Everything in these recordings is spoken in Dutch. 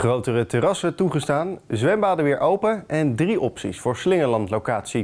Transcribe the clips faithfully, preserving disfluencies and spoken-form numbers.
Grotere terrassen toegestaan, zwembaden weer open en drie opties voor Slingeland-locatie.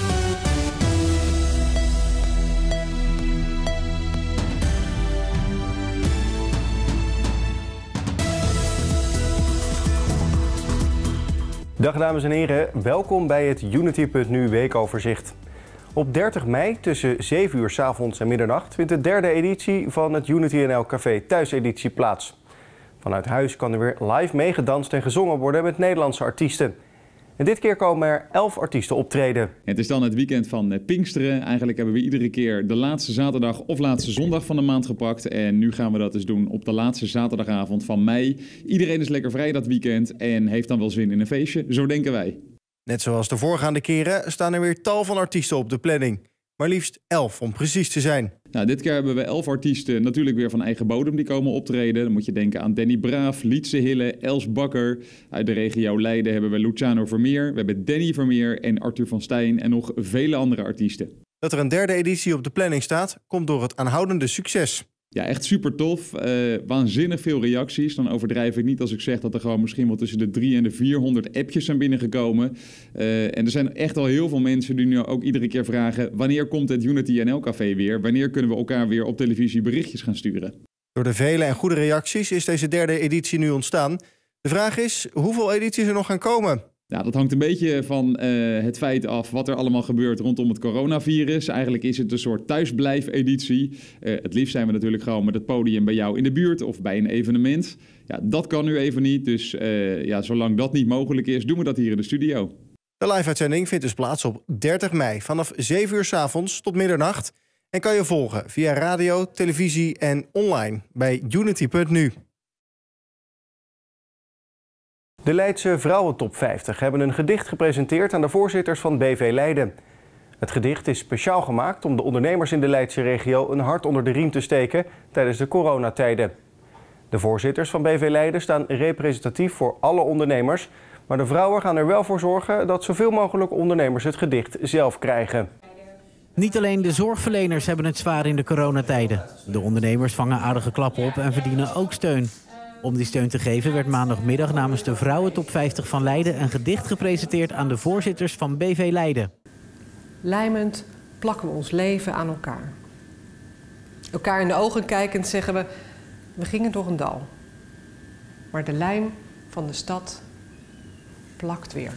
Dag dames en heren, welkom bij het Unity punt nu weekoverzicht. Op dertig mei tussen zeven uur 's avonds en middernacht vindt de derde editie van het Unity N L Café Thuiseditie plaats. Vanuit huis kan er weer live meegedanst en gezongen worden met Nederlandse artiesten. En dit keer komen er elf artiesten optreden. Het is dan het weekend van Pinksteren. Eigenlijk hebben we iedere keer de laatste zaterdag of laatste zondag van de maand gepakt. En nu gaan we dat dus doen op de laatste zaterdagavond van mei. Iedereen is lekker vrij dat weekend en heeft dan wel zin in een feestje. Zo denken wij. Net zoals de voorgaande keren staan er weer tal van artiesten op de planning. Maar liefst elf om precies te zijn. Nou, dit keer hebben we elf artiesten natuurlijk weer van eigen bodem die komen optreden. Dan moet je denken aan Danny Braaf, Lietse Hille, Els Bakker. Uit de regio Leiden hebben we Luciano Vermeer. We hebben Danny Vermeer en Arthur van Stijn en nog vele andere artiesten. Dat er een derde editie op de planning staat, komt door het aanhoudende succes. Ja, echt super tof. Uh, waanzinnig veel reacties. Dan overdrijf ik niet als ik zeg dat er gewoon misschien wel tussen de drie en de vierhonderd appjes zijn binnengekomen. Uh, en er zijn echt al heel veel mensen die nu ook iedere keer vragen: wanneer komt het Unity N L Café weer? Wanneer kunnen we elkaar weer op televisie berichtjes gaan sturen? Door de vele en goede reacties is deze derde editie nu ontstaan. De vraag is hoeveel edities er nog gaan komen. Nou, dat hangt een beetje van uh, het feit af wat er allemaal gebeurt rondom het coronavirus. Eigenlijk is het een soort thuisblijf-editie. Uh, het liefst zijn we natuurlijk gewoon met het podium bij jou in de buurt of bij een evenement. Ja, dat kan nu even niet, dus uh, ja, zolang dat niet mogelijk is, doen we dat hier in de studio. De live-uitzending vindt dus plaats op dertig mei vanaf zeven uur 's avonds tot middernacht. En kan je volgen via radio, televisie en online bij Unity punt nu. De Leidse Vrouwentop vijftig hebben een gedicht gepresenteerd aan de voorzitters van B V Leiden. Het gedicht is speciaal gemaakt om de ondernemers in de Leidse regio een hart onder de riem te steken tijdens de coronatijden. De voorzitters van B V Leiden staan representatief voor alle ondernemers, maar de vrouwen gaan er wel voor zorgen dat zoveel mogelijk ondernemers het gedicht zelf krijgen. Niet alleen de zorgverleners hebben het zwaar in de coronatijden. De ondernemers vangen aardige klappen op en verdienen ook steun. Om die steun te geven werd maandagmiddag namens de Vrouwentop vijftig van Leiden een gedicht gepresenteerd aan de voorzitters van B V Leiden. Lijmend plakken we ons leven aan elkaar. Elkaar in de ogen kijkend zeggen we, we gingen door een dal. Maar de lijm van de stad plakt weer.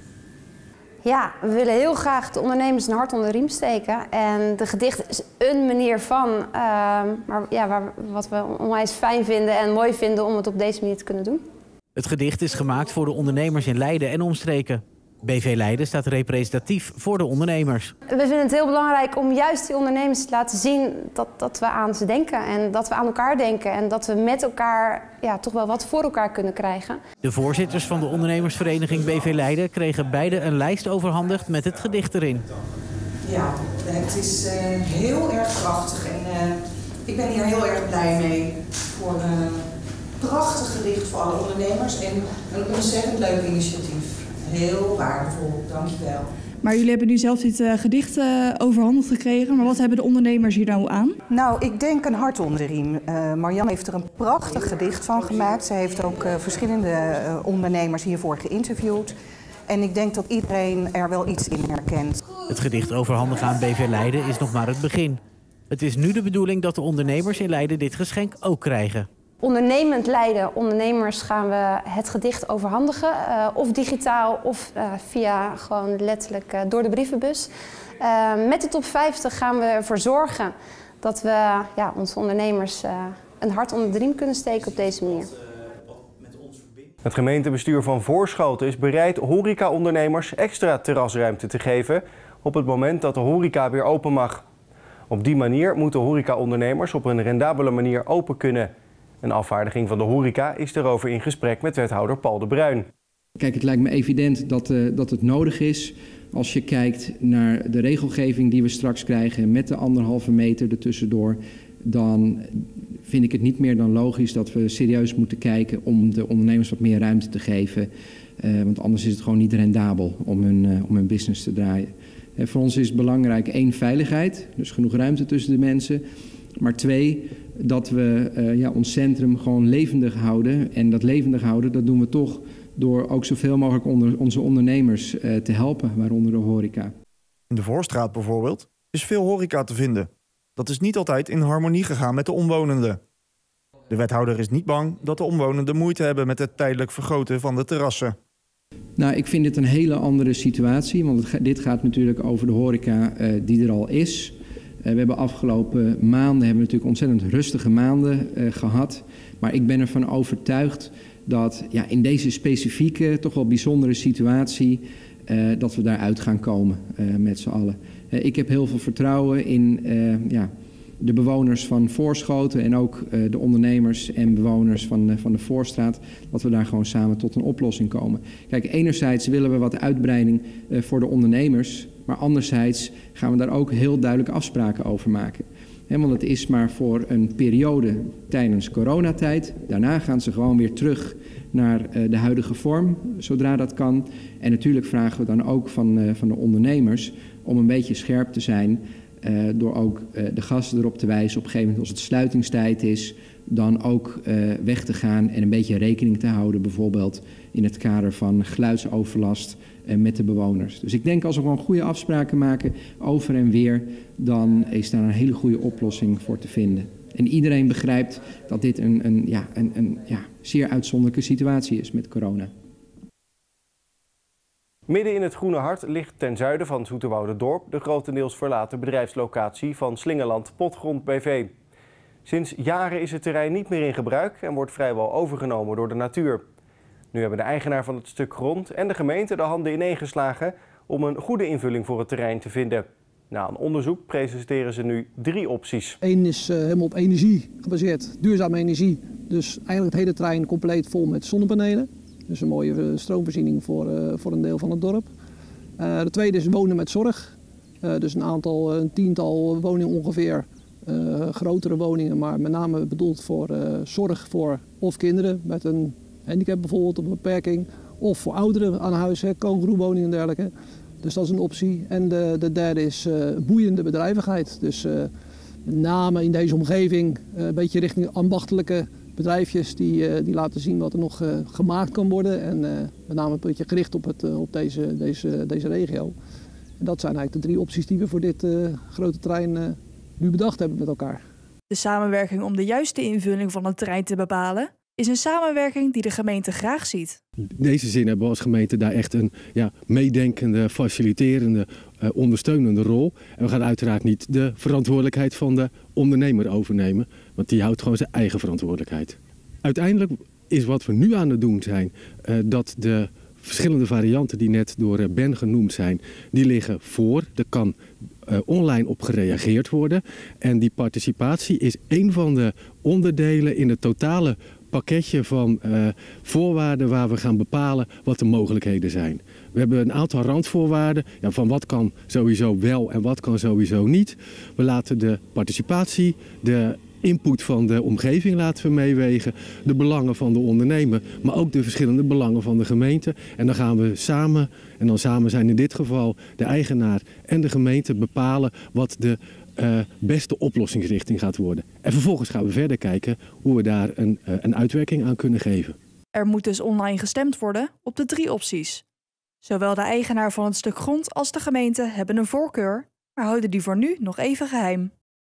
Ja, we willen heel graag de ondernemers een hart onder de riem steken. En de gedicht is een manier van, uh, maar ja, waar, wat we onwijs fijn vinden en mooi vinden om het op deze manier te kunnen doen. Het gedicht is gemaakt voor de ondernemers in Leiden en omstreken. B V Leiden staat representatief voor de ondernemers. We vinden het heel belangrijk om juist die ondernemers te laten zien dat, dat we aan ze denken. En dat we aan elkaar denken. En dat we met elkaar ja, toch wel wat voor elkaar kunnen krijgen. De voorzitters van de ondernemersvereniging B V Leiden kregen beide een lijst overhandigd met het gedicht erin. Ja, het is uh, heel erg krachtig. En uh, ik ben hier heel erg blij mee voor een prachtig gedicht voor alle ondernemers. En een ontzettend leuk initiatief. Heel waardevol, dankjewel. Maar jullie hebben nu zelf dit uh, gedicht uh, overhandigd gekregen. Maar wat hebben de ondernemers hier nou aan? Nou, ik denk een hart onder de riem. Uh, Marianne heeft er een prachtig gedicht van gemaakt. Ze heeft ook uh, verschillende uh, ondernemers hiervoor geïnterviewd. En ik denk dat iedereen er wel iets in herkent. Het gedicht overhandigen aan B V Leiden is nog maar het begin. Het is nu de bedoeling dat de ondernemers in Leiden dit geschenk ook krijgen. Ondernemend Leiden, ondernemers gaan we het gedicht overhandigen. Uh, of digitaal of uh, via gewoon letterlijk uh, door de brievenbus. Uh, met de top vijftig gaan we ervoor zorgen dat we ja, onze ondernemers uh, een hart onder de riem kunnen steken op deze manier. Het gemeentebestuur van Voorschoten is bereid horeca-ondernemers extra terrasruimte te geven op het moment dat de horeca weer open mag. Op die manier moeten horeca-ondernemers op een rendabele manier open kunnen. Een afvaardiging van de horeca is erover in gesprek met wethouder Paul de Bruin. Kijk, het lijkt me evident dat, uh, dat het nodig is als je kijkt naar de regelgeving die we straks krijgen met de anderhalve meter ertussendoor. Dan vind ik het niet meer dan logisch dat we serieus moeten kijken om de ondernemers wat meer ruimte te geven. Uh, want anders is het gewoon niet rendabel om hun, uh, om hun business te draaien. Uh, voor ons is het belangrijk één, veiligheid, dus genoeg ruimte tussen de mensen. Maar twee, dat we uh, ja, ons centrum gewoon levendig houden. En dat levendig houden, dat doen we toch door ook zoveel mogelijk onder onze ondernemers uh, te helpen, waaronder de horeca. In de Voorstraat bijvoorbeeld is veel horeca te vinden. Dat is niet altijd in harmonie gegaan met de omwonenden. De wethouder is niet bang dat de omwonenden moeite hebben met het tijdelijk vergroten van de terrassen. Nou, ik vind dit een hele andere situatie, want het, dit gaat natuurlijk over de horeca uh, die er al is. Uh, we hebben afgelopen maanden hebben we natuurlijk ontzettend rustige maanden uh, gehad. Maar ik ben ervan overtuigd dat ja, in deze specifieke, toch wel bijzondere situatie, uh, dat we daaruit gaan komen uh, met z'n allen. Uh, ik heb heel veel vertrouwen in uh, ja, de bewoners van Voorschoten en ook uh, de ondernemers en bewoners van, uh, van de Voorstraat, dat we daar gewoon samen tot een oplossing komen. Kijk, enerzijds willen we wat uitbreiding uh, voor de ondernemers, maar anderzijds gaan we daar ook heel duidelijk afspraken over maken. He, want het is maar voor een periode tijdens coronatijd. Daarna gaan ze gewoon weer terug naar uh, de huidige vorm, zodra dat kan. En natuurlijk vragen we dan ook van, uh, van de ondernemers om een beetje scherp te zijn, Uh, door ook uh, de gasten erop te wijzen op een gegeven moment als het sluitingstijd is, dan ook uh, weg te gaan en een beetje rekening te houden, bijvoorbeeld in het kader van geluidsoverlast uh, met de bewoners. Dus ik denk als we gewoon goede afspraken maken over en weer, dan is daar een hele goede oplossing voor te vinden. En iedereen begrijpt dat dit een, een, ja, een, een ja, zeer uitzonderlijke situatie is met corona. Midden in het Groene Hart ligt ten zuiden van Zoeterwoude-dorp de grotendeels verlaten bedrijfslocatie van Slingeland Potgrond B V. Sinds jaren is het terrein niet meer in gebruik en wordt vrijwel overgenomen door de natuur. Nu hebben de eigenaar van het stuk grond en de gemeente de handen ineengeslagen om een goede invulling voor het terrein te vinden. Na een onderzoek presenteren ze nu drie opties. Eén is uh, helemaal op energie gebaseerd, duurzame energie. Dus eigenlijk het hele terrein compleet vol met zonnepanelen. Dus een mooie stroomvoorziening voor, uh, voor een deel van het dorp. Uh, de tweede is wonen met zorg. Uh, dus een aantal, een tiental woningen ongeveer. Uh, grotere woningen, maar met name bedoeld voor uh, zorg voor of kinderen met een handicap bijvoorbeeld, of een beperking. Of voor ouderen aan huis, kogelgroewoningen en dergelijke. Dus dat is een optie. En de, de derde is uh, boeiende bedrijvigheid. Dus uh, met name in deze omgeving uh, een beetje richting ambachtelijke bedrijfjes die, uh, die laten zien wat er nog uh, gemaakt kan worden. En uh, met name een beetje gericht op, het, uh, op deze, deze, deze regio. En dat zijn eigenlijk de drie opties die we voor dit uh, grote terrein uh, nu bedacht hebben met elkaar. De samenwerking om de juiste invulling van het terrein te bepalen is een samenwerking die de gemeente graag ziet. In deze zin hebben we als gemeente daar echt een ja, meedenkende, faciliterende, uh, ondersteunende rol. En we gaan uiteraard niet de verantwoordelijkheid van de ondernemer overnemen, want die houdt gewoon zijn eigen verantwoordelijkheid. Uiteindelijk is wat we nu aan het doen zijn, uh, dat de verschillende varianten die net door Ben genoemd zijn, die liggen voor. Er kan uh, online op gereageerd worden. En die participatie is een van de onderdelen in het totale pakketje van uh, voorwaarden waar we gaan bepalen wat de mogelijkheden zijn. We hebben een aantal randvoorwaarden ja, van wat kan sowieso wel en wat kan sowieso niet. We laten de participatie, de input van de omgeving laten we meewegen, de belangen van de ondernemer, maar ook de verschillende belangen van de gemeente. En dan gaan we samen, en dan samen zijn in dit geval de eigenaar en de gemeente, bepalen wat de uh, beste oplossingsrichting gaat worden. En vervolgens gaan we verder kijken hoe we daar een, uh, een uitwerking aan kunnen geven. Er moet dus online gestemd worden op de drie opties. Zowel de eigenaar van het stuk grond als de gemeente hebben een voorkeur, maar houden die voor nu nog even geheim.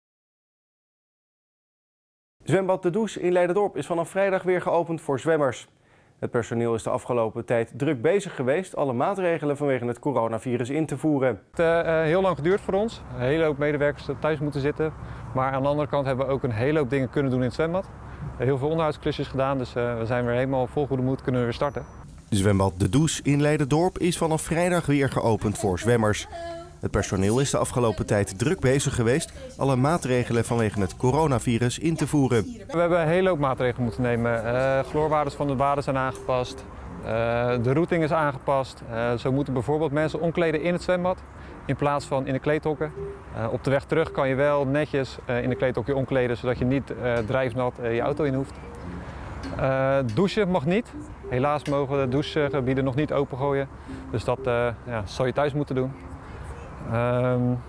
Zwembad De Douche in Leiderdorp is vanaf vrijdag weer geopend voor zwemmers. Het personeel is de afgelopen tijd druk bezig geweest alle maatregelen vanwege het coronavirus in te voeren. Het heeft uh, heel lang geduurd voor ons. Een hele hoop medewerkers thuis moeten zitten. Maar aan de andere kant hebben we ook een hele hoop dingen kunnen doen in het zwembad. Heel veel onderhoudsklusjes gedaan, dus uh, we zijn weer helemaal vol goede moed, kunnen we weer starten. Zwembad De Douche in Leiderdorp is vanaf vrijdag weer geopend voor zwemmers. Het personeel is de afgelopen tijd druk bezig geweest alle maatregelen vanwege het coronavirus in te voeren. We hebben een hele hoop maatregelen moeten nemen. Uh, chloorwaardes van de baden zijn aangepast. Uh, de routing is aangepast. Uh, zo moeten bijvoorbeeld mensen omkleden in het zwembad in plaats van in de kleedhokken. Uh, op de weg terug kan je wel netjes uh, in de kleedhokje omkleden zodat je niet uh, drijfnat uh, je auto in hoeft. Uh, douchen mag niet. Helaas mogen de douchegebieden nog niet opengooien. Dus dat uh, ja, zal je thuis moeten doen. Um,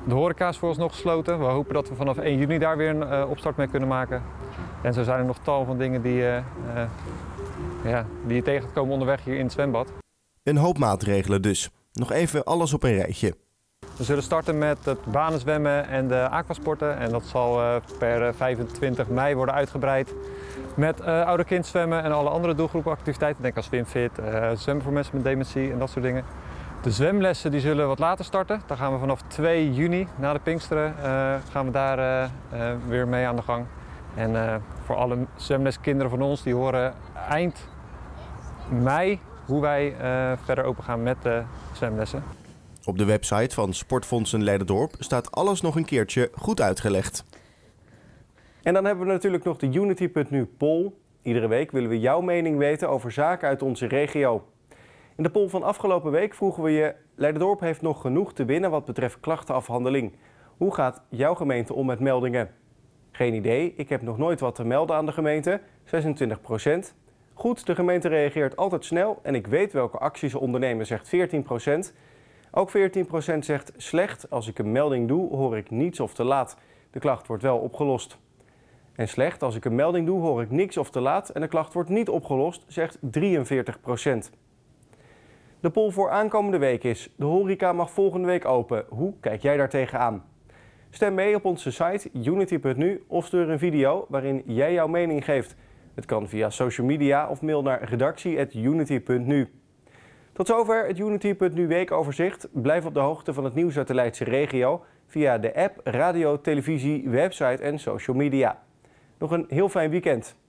De horeca is vooralsnog gesloten. We hopen dat we vanaf één juni daar weer een uh, opstart mee kunnen maken. En zo zijn er nog tal van dingen die, uh, uh, ja, die je tegen gaat komen onderweg hier in het zwembad. Een hoop maatregelen dus. Nog even alles op een rijtje. We zullen starten met het banenzwemmen en de aquasporten. En dat zal uh, per vijfentwintig mei worden uitgebreid met uh, ouder-kindzwemmen en alle andere doelgroepenactiviteiten. Denk aan SwimFit, uh, zwemmen voor mensen met dementie en dat soort dingen. De zwemlessen die zullen wat later starten. Dan gaan we vanaf twee juni, na de Pinksteren, uh, gaan we daar uh, uh, weer mee aan de gang. En uh, voor alle zwemleskinderen van ons, die horen eind mei hoe wij uh, verder open gaan met de zwemlessen. Op de website van Sportfondsen Leiderdorp staat alles nog een keertje goed uitgelegd. En dan hebben we natuurlijk nog de Unity punt nu poll. Iedere week willen we jouw mening weten over zaken uit onze regio. In de poll van afgelopen week vroegen we je: Leiderdorp heeft nog genoeg te winnen wat betreft klachtenafhandeling. Hoe gaat jouw gemeente om met meldingen? Geen idee, ik heb nog nooit wat te melden aan de gemeente, zesentwintig procent. Goed, de gemeente reageert altijd snel en ik weet welke acties ze ondernemen, zegt veertien procent. Ook veertien procent zegt slecht, als ik een melding doe hoor ik niets of te laat. De klacht wordt wel opgelost. En slecht, als ik een melding doe hoor ik niks of te laat en de klacht wordt niet opgelost, zegt drieënveertig procent. De poll voor aankomende week is: de horeca mag volgende week open. Hoe kijk jij daar tegenaan? Stem mee op onze site Unity punt nu of stuur een video waarin jij jouw mening geeft. Het kan via social media of mail naar redactie at unity punt nu. Tot zover het Unity punt nu weekoverzicht. Blijf op de hoogte van het nieuws uit de Leidse regio via de app, radio, televisie, website en social media. Nog een heel fijn weekend.